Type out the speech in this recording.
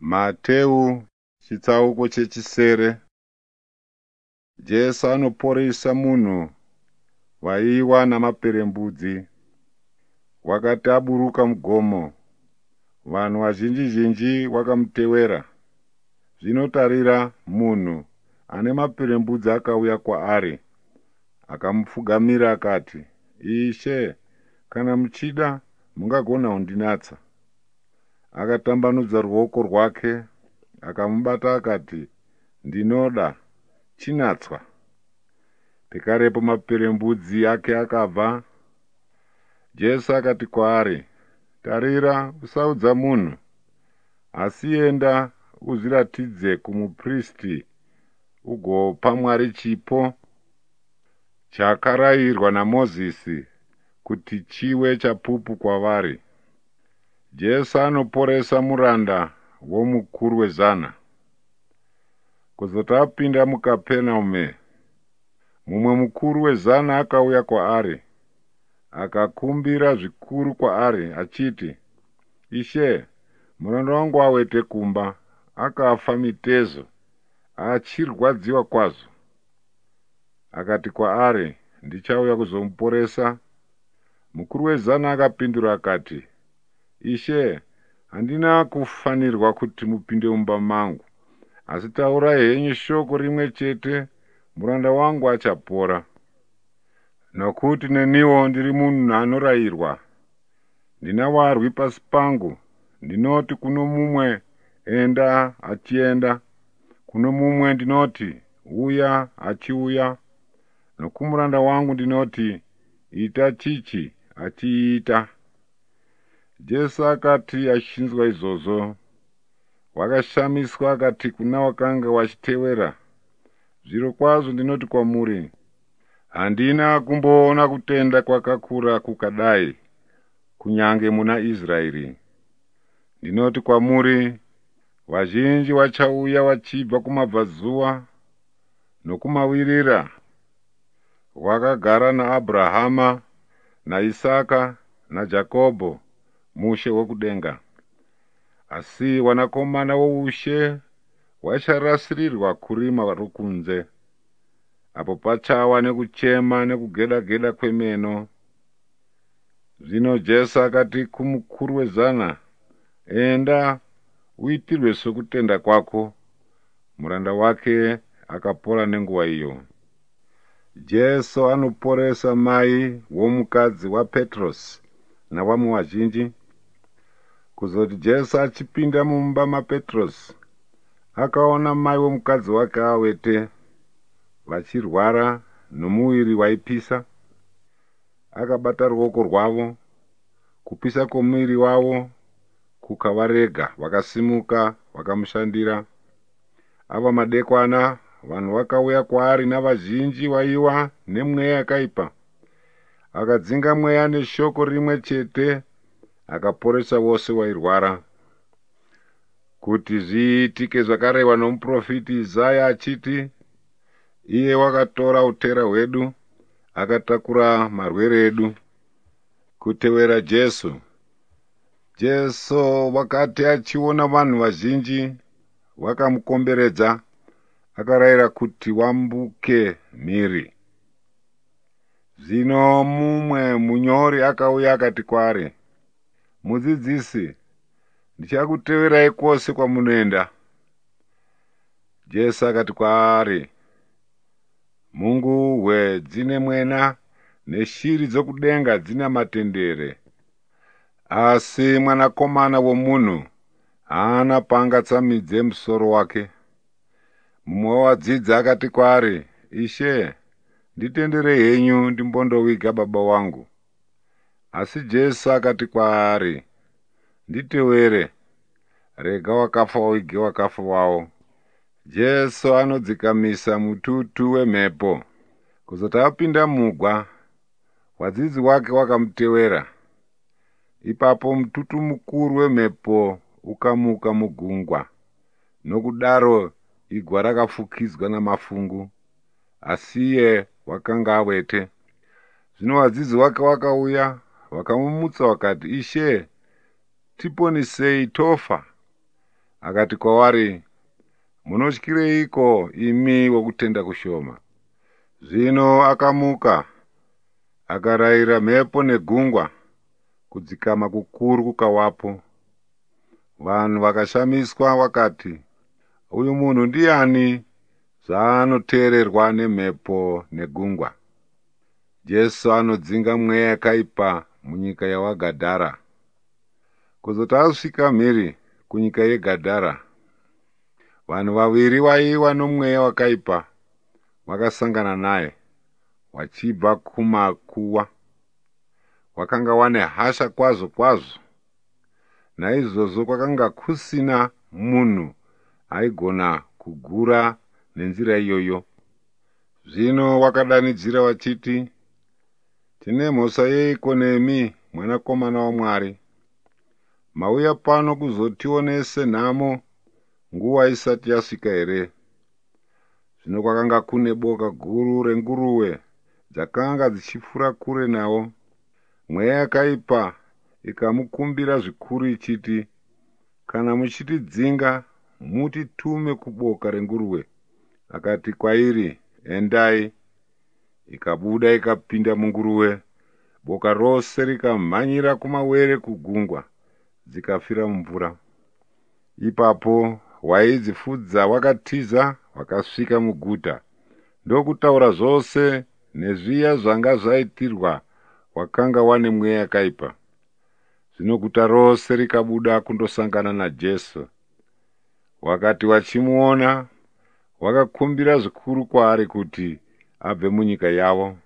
Mateu chitsauko chechisere. Jesu anoporesa munhu waiwa namaperembudzi. Wakati aburuka mugomo, vanhu vazhinji vakamutevera. Zvinotarira munhu ane maperembudzi akauya kwaari, akamupfugamira akati, "Ishe, kana muchida mungagona kundinatsa." Akatambanudza ruoko rwake akamubata akati, "Ndinoda, chinatswa." Pekarepo maperembudzi ake akabva. Jesu akati kwaari, "Tarira, usaudza munhu, asi enda uzviratidze kumupristi ugopa Mwari chipo chakarayirwa naMozisi kuti chiwe chapupu kwavari." Jesu anoporesa muranda womukuru wezana. Kuzoti apinda muKapenaume, mumwe mukuru wezana akauya kwaari, akakumbira zvikuru kwaari achiti, "Ishe, muranda wangu awete kumba, akafa mitezo, achirwadziwa kwazvo." Akati kwaari, "Ndichauya kuzomuporesa." Mukuru wezana akapindura akati, "Ishe, handina kufanirwa kuti mupinde mumba mangu, asi taurai henyu shoko rimwe chete, muranda wangu achapora. Nokuti neniwo ndiri munhu anorayirwa. Ndina warwi pasi pangu, ndinoti kuno mumwe, 'Enda,' achienda, kuno mumwe ndinoti, 'Uya,' achiuya, nokumuranda wangu ndinoti, 'Ita chichi,' achiita." Jesu akati achinzwa izvozvo, wakashamiswa akati kuna wakanga wachitevera, "Zvirokwazvo ndinoti kwamuri, handina kumboona kutenda kwakakura kukadai, kunyange muna Israeri. Ndinoti kwamuri, vazhinji vachauya vachibva kumabvazuva nokumavirira, vakagara naAbhurahama naIsaka naJakobho mushe wokudenga. Asi wanakomana voushe vacharasirirwa kurima rokunze, apo pachava nekuchema nekugeda-geda kwemeno." Zvino Jesu akati kumukuru wezana, "Enda, uitirwe sokutenda kwako." Muranda wake akapora nenguva iyo. Jesu anoporesa mai womukadzi waPetrosi navamwe vazhinji. Kuzoti Jesu achipinda mumba maPetrosi, akaona mai womukadzi wake awete, vachirwara nomuviri waipisa. Akabata ruoko rwavo, kupisa kwomuviri wavo kukavarega, vakasimuka vakamushandira. Ava madekwana, vanhu vakauya kwaari navazhinji vaiva nemweya yakaipa. Akadzinga mweya neshoko rimwe chete, akaporesa vose vairwara. Kuti zviitike zvakarehwa nomuprofiti Isaya achiti, "Iye wakatora utera hwedu, akatakura marwere edu." Kutevera Jesu. Jesu wakati achiona vanhu vazhinji vakamukomberedza, akarayira kuti vambuke mhiri. Zvino mumwe munyori akauya akati kwaari, "Mudzidzisi, ndichakuteverai kwose kwamunoenda." Jesu akati kwaari, "Munguhwe dzine mwena neshiri dzokudenga dzina matendere, asi mwanakomana womunhu haana paangatsamidze musoro wake." Mumwe wavadzidzi akati kwaari, "Ishe, nditenderei henyu ndimbondoviga baba wangu." Asi Jesu akati kwaari, "Nditevere, rega wakafa vavige wakafa wavo." Jesu anodzikamisa mututu wemhepo. Kuzoti apinda mugwa, vadzidzi wake wakamutevera. Ipapo mututu mukuru wemhepo ukamuka mugungwa, nokudaro igwa rakafukidzwa namafungu, asi iye wakanga awete. Zvino vadzidzi wake vakauya vakamumutsa vakati, "Ishe, tiponisei, tofa." akati kwavari, munotyireiko imi wokutenda kushoma? Zvino akamuka akarayira mhepo negungwa, kudzikama kukuru kukawapo. Vanhu vakashamiswa vakati, uyu munhu ndiani zvaanoteererwa nemhepo negungwa? Jesu anodzinga mweya yakaipa munyika yawagadhara. Kuzoti asvika mhiri kunyika yegadhara, vanhu vaviri vaiva nomweya wakaipa vakasangana naye, wachibva kumakuwa. Wakanga wane hasha kwazvo kwazvo. Naizvozvo kwakanga kusina munhu aigona kugura nenzira iyoyo. Zvino wakadanidzira wachiti, tine mhosva yeiko nemi, mwanakomana waMwari? Mauya pano kuzotionese nhamo nguva isati yasvika here? Zvino kwakanga kune boka guru renguruve dzakanga dzichifura kure nawo. Mweya yakaipa ikamukumbira zvikuru ichiti, kana muchitidzinga mutitume kuboka renguruve. Akati kwairi, endai. Ikabuda ikapinda munguruve, boka rose rikamhanyira kumawere kugungwa, dzikafira mumvura. Ipapo waidzifudza wakatiza wakasvika muguta, ndokutaura zvose nezviya zvanga zvaitirwa wakanga wane mweya yakaipa. Zvino guta rose rikabuda kundosangana naJesu. Wakati wachimuona, wakakumbira zvikuru kwaari kuti abve munyika yavo.